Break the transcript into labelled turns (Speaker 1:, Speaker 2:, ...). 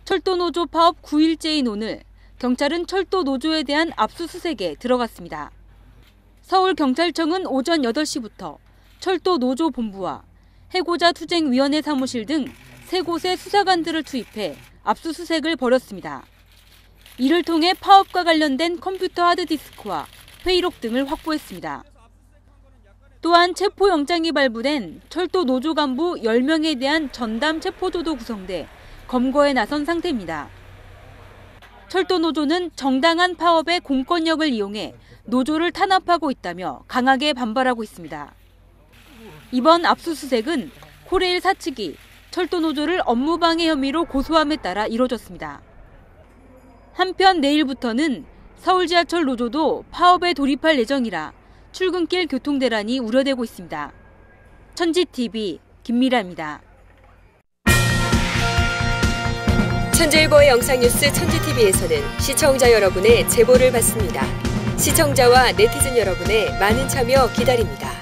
Speaker 1: 철도노조 파업 9일째인 오늘, 경찰은 철도노조에 대한 압수수색에 들어갔습니다. 서울경찰청은 오전 8시부터 철도노조 본부와 해고자 투쟁위원회 사무실 등 3곳의 수사관들을 투입해 압수수색을 벌였습니다. 이를 통해 파업과 관련된 컴퓨터 하드디스크와 회의록 등을 확보했습니다. 또한 체포영장이 발부된 철도노조 간부 10명에 대한 전담 체포조도 구성돼 검거에 나선 상태입니다. 철도노조는 정당한 파업의 공권력을 이용해 노조를 탄압하고 있다며 강하게 반발하고 있습니다. 이번 압수수색은 코레일 사측이 철도노조를 업무방해 혐의로 고소함에 따라 이뤄졌습니다. 한편 내일부터는 서울지하철 노조도 파업에 돌입할 예정이라 출근길 교통대란이 우려되고 있습니다. 천지TV 김미라입니다.
Speaker 2: 천재일보의 영상뉴스 천지TV에서는 시청자 여러분의 제보를 받습니다. 시청자와 네티즌 여러분의 많은 참여 기다립니다.